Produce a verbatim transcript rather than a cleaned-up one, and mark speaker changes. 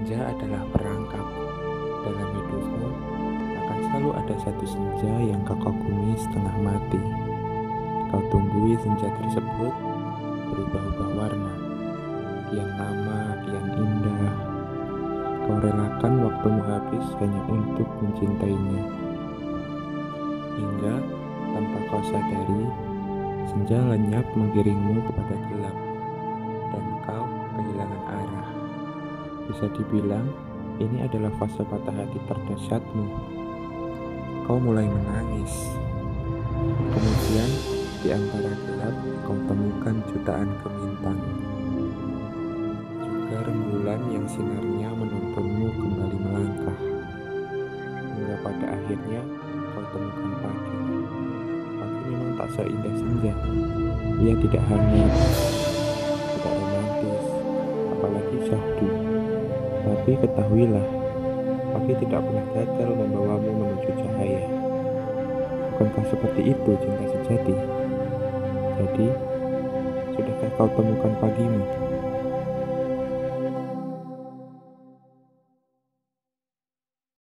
Speaker 1: Senja adalah perangkap. Dalam hidupmu akan selalu ada satu senja yang kau kagumi setengah mati. Kau tunggui senja tersebut berubah-ubah warna, kian lama, kian indah. Kau relakan waktumu habis hanya untuk mencintainya. Hingga tanpa kau sadari, senja lenyap menggiringmu kepada gelap, dan kau kehilangan arah. Bisa dibilang, ini adalah fase patah hati terdahsyatmu. Kau mulai menangis. Kemudian, di antara gelap, kau temukan jutaan gemintang. Juga rembulan yang sinarnya menuntunmu kembali melangkah. Hingga pada akhirnya, kau temukan pagi. Pagi memang tak seindah senja. Ia tidak hangat, tidak romantis, apalagi syahdu. Tapi ketahuilah, pagi tidak pernah gagal membawamu menuju cahaya. Bukankah seperti itu cinta sejati? Jadi, sudahkah kau temukan pagimu?